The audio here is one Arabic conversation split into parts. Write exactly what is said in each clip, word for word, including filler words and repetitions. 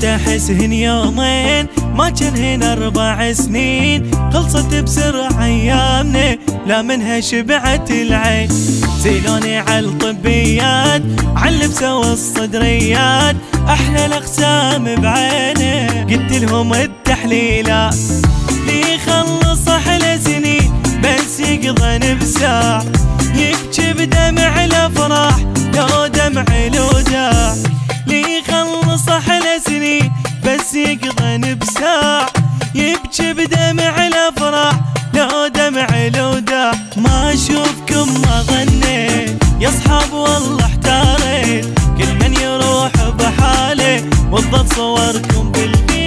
احسهن يومين ما كان هنا اربع سنين، خلصت بسرعة ايامنا لا منها شبعت العين. زيلوني عالطبيات عاللبسة والصدريات، احلى الاقسام بعينه قلت لهم التحليلات. لي خلص احلى سنين بس يقضن بساع، يبكي بدمع الافراح لو دمع الوداع. لي خلص احلى سنين بس يقضن بساع، يبكي بدمع الافراح لو دمع الوداع. ما اشوفكم ما ظنيت يا اصحاب والله احتاريت، كل من يروح بحاله وضد صوركم بالبيت.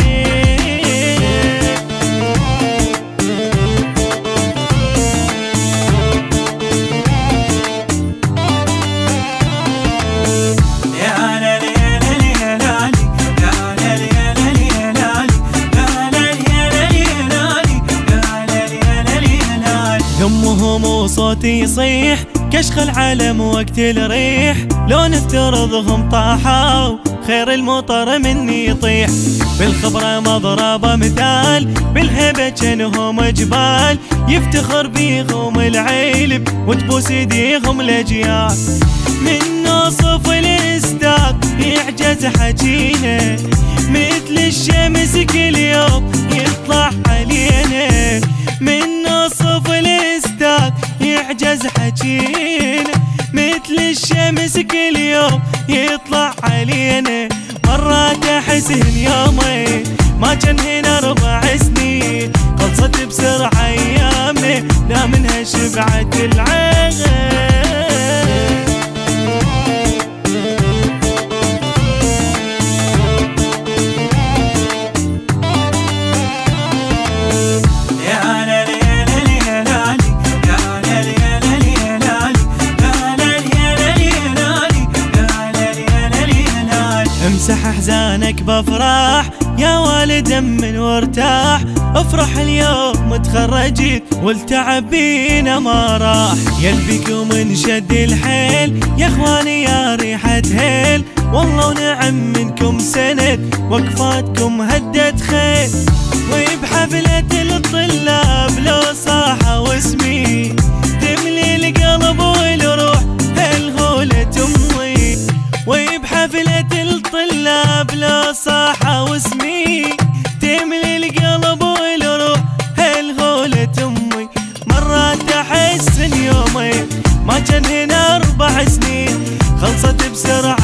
همهم وصوتي يصيح كشخ العالم وقت الريح، لو نفترضهم طاحوا خير المطر مني يطيح. بالخبرة مضربة مثال، بالهبة جنهم جبال، يفتخر بيهم العيلب وتبوس ايديهم الاجيال. من نوصف الاستاذ يعجز حجينا، مثل الشمس كل يوم يطلع علينا. من نوصف الاستاذ يعجز حجينا، مثل الشمس كل يوم يطلع علينا. مرات احسهن يومين ما كان هنا اربع سنين، خلصت بسرعة ايامنا لا منها شبعت العين. امسح احزانك بافراح يا والد امن وارتاح، افرح اليوم تخرجت والتعب بينا ما راح. يلبيكم انشد الحيل يا اخواني يا ريحة هيل، والله ونعم منكم سند وقفاتكم هدت خيل. وبحفلة الطلاب لو صاح واسمي تملي القلب والروح هالهولة امي. وبحفلة الطلاب لو صاح واسمي تملي القلب والروح هالهولة امي. مرات احس ان يومين ما كان هنا اربع سنين، خلصت بسرعة